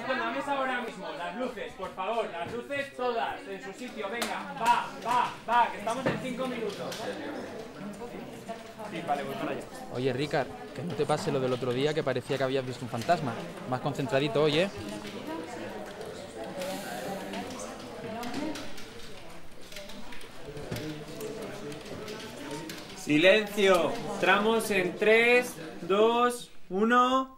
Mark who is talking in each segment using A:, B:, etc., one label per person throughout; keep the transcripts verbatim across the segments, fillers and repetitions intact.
A: con la mesa ahora mismo. Las luces, por favor, las luces todas en su sitio. Venga, va, va, va, que estamos en cinco minutos. Sí, vale, voy para allá.
B: Oye, Ricard, que no te pase lo del otro día que parecía que habías visto un fantasma. Más concentradito hoy, ¿eh?
A: Silencio. Entramos en tres, dos, uno...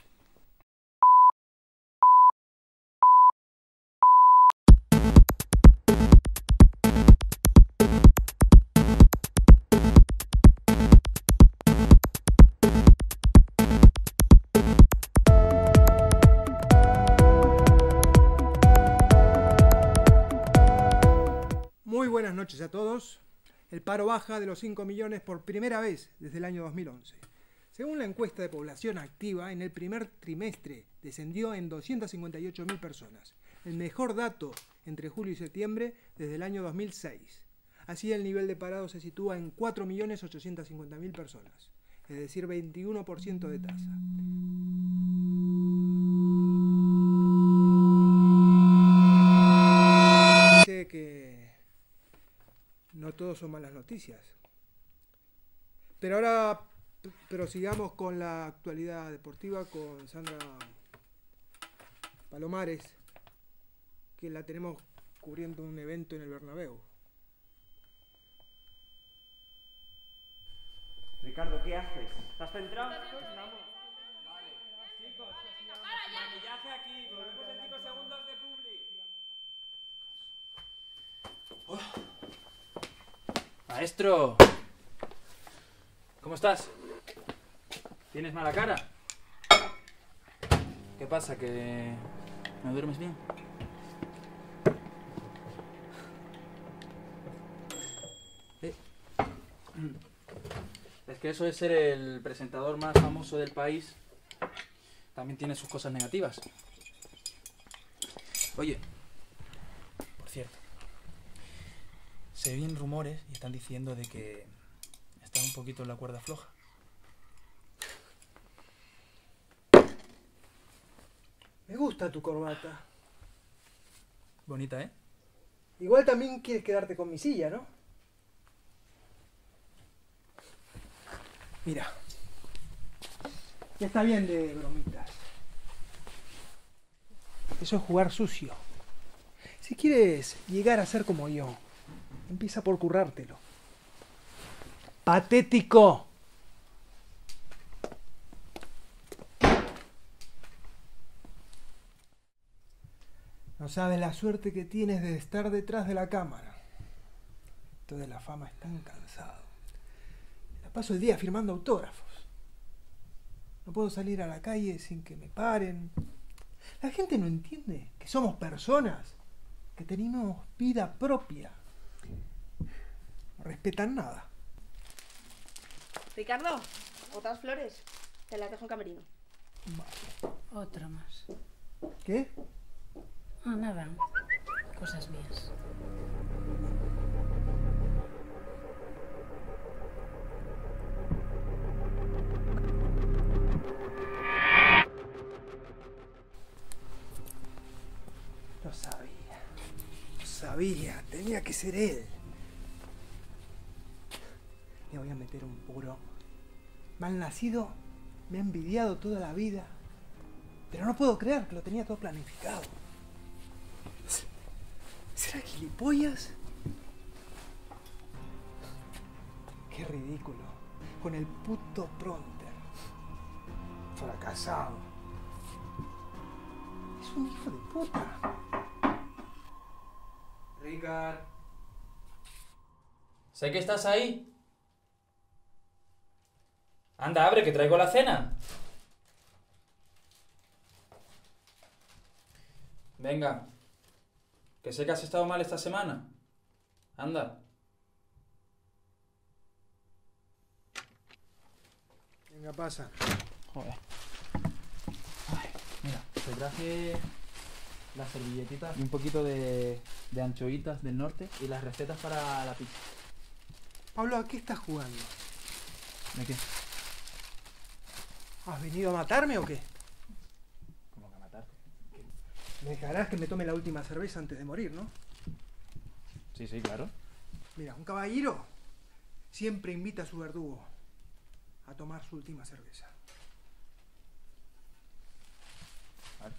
C: Muy buenas noches a todos. El paro baja de los cinco millones por primera vez desde el año dos mil once. Según la encuesta de población activa, en el primer trimestre descendió en doscientas cincuenta y ocho mil personas, el mejor dato entre julio y septiembre desde el año dos mil seis. Así, el nivel de parados se sitúa en cuatro millones ochocientas cincuenta mil personas, es decir, veintiuno por ciento de tasa. Dice que no todos son malas noticias. Pero ahora prosigamos con la actualidad deportiva con Sandra Palomares, que la tenemos cubriendo un evento en el Bernabéu.
A: Ricardo, ¿qué haces? ¿Estás centrado? Vamos. Vale. Chicos, maquillaje aquí. Volvemos en cinco segundos de public.
B: Oh. Maestro, ¿cómo estás? ¿Tienes mala cara? ¿Qué pasa? ¿Que no duermes bien? ¿Eh? Es que eso de ser el presentador más famoso del país también tiene sus cosas negativas. Oye, por cierto, se oyen rumores y están diciendo de que estás un poquito en la cuerda floja.
C: Me gusta tu corbata.
B: Bonita, ¿eh?
C: Igual también quieres quedarte con mi silla, ¿no? Mira, ya está bien de bromitas. Eso es jugar sucio. Si quieres llegar a ser como yo, empieza por currártelo. ¡Patético! No sabes la suerte que tienes de estar detrás de la cámara. Esto de la fama es tan cansado. La paso el día firmando autógrafos. No puedo salir a la calle sin que me paren. La gente no entiende que somos personas, que tenemos vida propia. No respetan nada.
D: Ricardo, otras flores. Te las dejo en camerino.
C: Vale.
E: Otra más.
C: ¿Qué?
E: Ah, nada. Cosas mías.
C: Lo sabía. Lo sabía. Tenía que ser él. Le voy a meter un puro. Malnacido, me ha envidiado toda la vida. Pero no puedo creer que lo tenía todo planificado. ¿Será gilipollas? Qué ridículo. Con el puto pronter. Fracasado. Es un hijo de puta.
B: Ricard. Sé que estás ahí. Anda, abre, que traigo la cena. Venga. Que sé que has estado mal esta semana. Anda.
C: Venga, pasa.
B: Joder. Ay, mira, te traje las servilletitas y un poquito de, de anchoitas del norte y las recetas para la pizza.
C: Pablo, ¿a qué estás jugando?
B: ¿De qué?
C: ¿Has venido a matarme o qué?
B: ¿Cómo que a matarte?
C: Me dejarás que me tome la última cerveza antes de morir, ¿no?
B: Sí, sí, claro.
C: Mira, un caballero siempre invita a su verdugo a tomar su última cerveza.
B: Vale.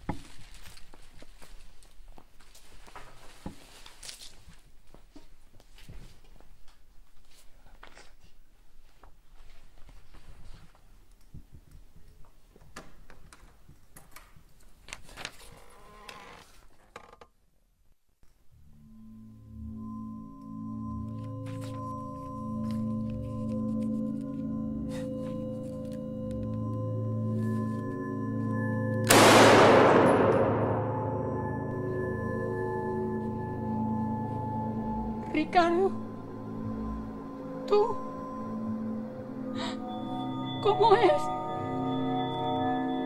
E: Ricardo, ¿tú? ¿Cómo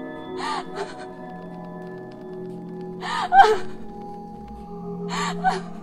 E: es?